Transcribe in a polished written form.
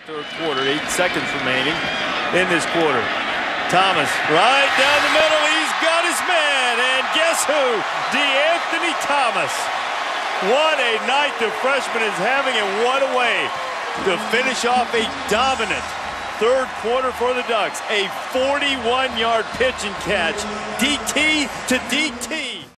Third quarter, 8 seconds remaining in this quarter. Thomas right down the middle. He's got his man. And guess who? DeAnthony Thomas. What a night the freshman is having, and what a way to finish off a dominant third quarter for the Ducks. A 41-yard pitch and catch. DT to DT.